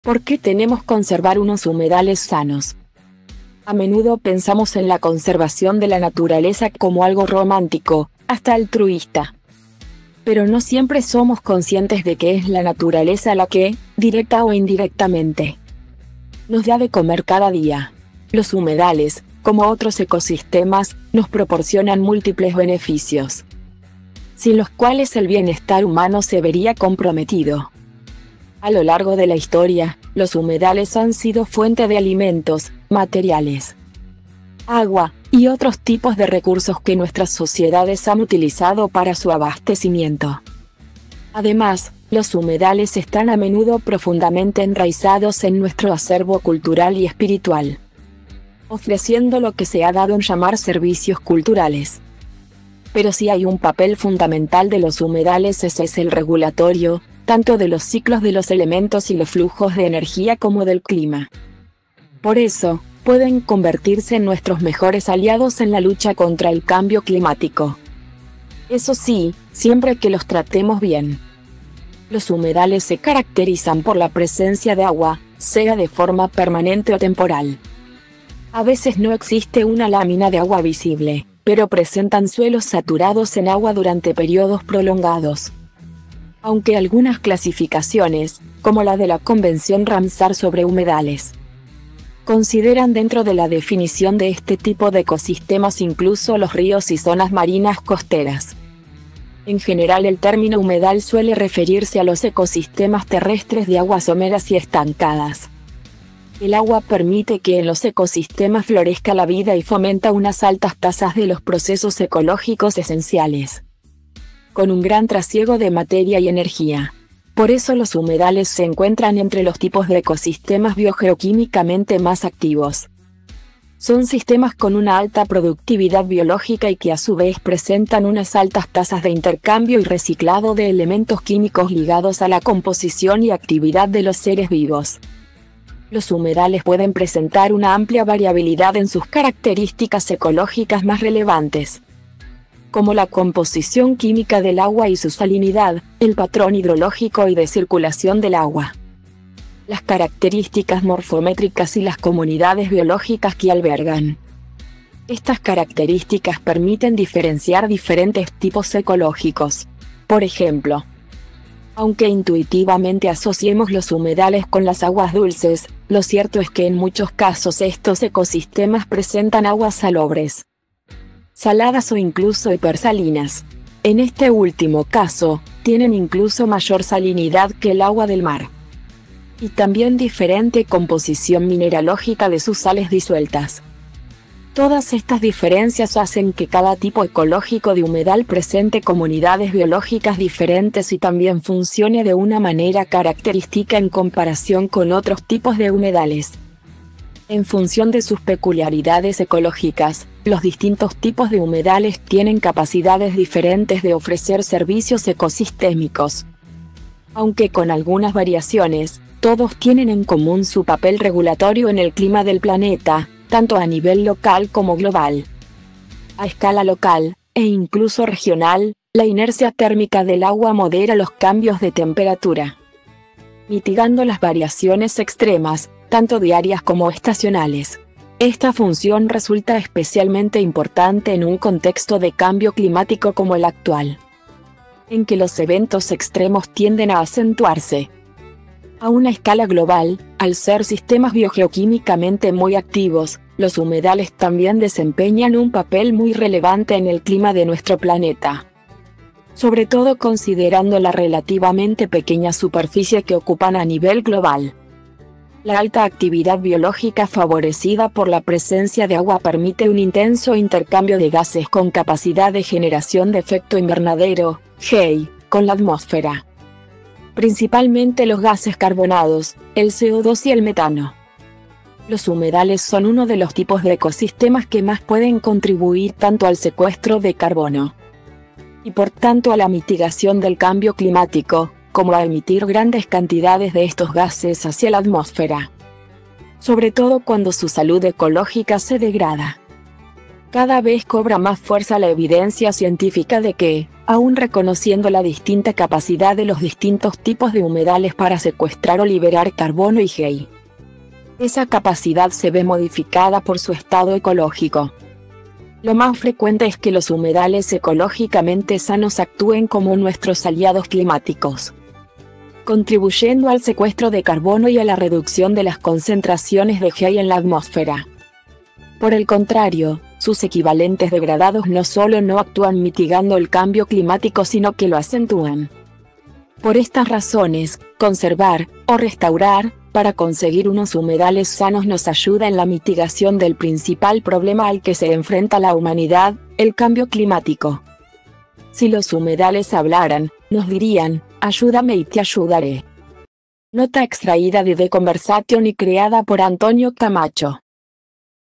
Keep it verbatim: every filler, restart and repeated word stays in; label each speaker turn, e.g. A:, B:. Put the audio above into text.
A: ¿Por qué tenemos que conservar unos humedales sanos? A menudo pensamos en la conservación de la naturaleza como algo romántico, hasta altruista. Pero no siempre somos conscientes de que es la naturaleza la que, directa o indirectamente, nos da de comer cada día. Los humedales, como otros ecosistemas, nos proporcionan múltiples beneficios, sin los cuales el bienestar humano se vería comprometido. A lo largo de la historia, los humedales han sido fuente de alimentos, materiales, agua, y otros tipos de recursos que nuestras sociedades han utilizado para su abastecimiento. Además, los humedales están a menudo profundamente enraizados en nuestro acervo cultural y espiritual, ofreciendo lo que se ha dado en llamar servicios culturales. Pero si hay un papel fundamental de los humedales, ese es el regulatorio, tanto de los ciclos de los elementos y los flujos de energía como del clima. Por eso, pueden convertirse en nuestros mejores aliados en la lucha contra el cambio climático. Eso sí, siempre que los tratemos bien. Los humedales se caracterizan por la presencia de agua, sea de forma permanente o temporal. A veces no existe una lámina de agua visible, pero presentan suelos saturados en agua durante periodos prolongados. Aunque algunas clasificaciones, como la de la Convención Ramsar sobre humedales, consideran dentro de la definición de este tipo de ecosistemas incluso los ríos y zonas marinas costeras. En general, el término humedal suele referirse a los ecosistemas terrestres de aguas someras y estancadas. El agua permite que en los ecosistemas florezca la vida y fomenta unas altas tasas de los procesos ecológicos esenciales, con un gran trasiego de materia y energía. Por eso los humedales se encuentran entre los tipos de ecosistemas biogeoquímicamente más activos. Son sistemas con una alta productividad biológica y que a su vez presentan unas altas tasas de intercambio y reciclado de elementos químicos ligados a la composición y actividad de los seres vivos. Los humedales pueden presentar una amplia variabilidad en sus características ecológicas más relevantes, como la composición química del agua y su salinidad, el patrón hidrológico y de circulación del agua, las características morfométricas y las comunidades biológicas que albergan. Estas características permiten diferenciar diferentes tipos ecológicos. Por ejemplo, aunque intuitivamente asociemos los humedales con las aguas dulces, lo cierto es que en muchos casos estos ecosistemas presentan aguas salobres, saladas o incluso hipersalinas. En este último caso, tienen incluso mayor salinidad que el agua del mar, y también diferente composición mineralógica de sus sales disueltas. Todas estas diferencias hacen que cada tipo ecológico de humedal presente comunidades biológicas diferentes y también funcione de una manera característica en comparación con otros tipos de humedales. En función de sus peculiaridades ecológicas, los distintos tipos de humedales tienen capacidades diferentes de ofrecer servicios ecosistémicos. Aunque con algunas variaciones, todos tienen en común su papel regulatorio en el clima del planeta, tanto a nivel local como global. A escala local, e incluso regional, la inercia térmica del agua modera los cambios de temperatura, mitigando las variaciones extremas, tanto diarias como estacionales. Esta función resulta especialmente importante en un contexto de cambio climático como el actual, en que los eventos extremos tienden a acentuarse. A una escala global, al ser sistemas biogeoquímicamente muy activos, los humedales también desempeñan un papel muy relevante en el clima de nuestro planeta, sobre todo considerando la relativamente pequeña superficie que ocupan a nivel global. La alta actividad biológica favorecida por la presencia de agua permite un intenso intercambio de gases con capacidad de generación de efecto invernadero, G I, con la atmósfera, principalmente los gases carbonados, el C O dos y el metano. Los humedales son uno de los tipos de ecosistemas que más pueden contribuir tanto al secuestro de carbono, y por tanto a la mitigación del cambio climático, como a emitir grandes cantidades de estos gases hacia la atmósfera, sobre todo cuando su salud ecológica se degrada. Cada vez cobra más fuerza la evidencia científica de que, aún reconociendo la distinta capacidad de los distintos tipos de humedales para secuestrar o liberar carbono y G I. Esa capacidad se ve modificada por su estado ecológico. Lo más frecuente es que los humedales ecológicamente sanos actúen como nuestros aliados climáticos, contribuyendo al secuestro de carbono y a la reducción de las concentraciones de G I en la atmósfera. Por el contrario, sus equivalentes degradados no solo no actúan mitigando el cambio climático sino que lo acentúan. Por estas razones, conservar, o restaurar, para conseguir unos humedales sanos nos ayuda en la mitigación del principal problema al que se enfrenta la humanidad, el cambio climático. Si los humedales hablaran, nos dirían, ayúdame y te ayudaré. Nota extraída de The Conversation y creada por Antonio Camacho.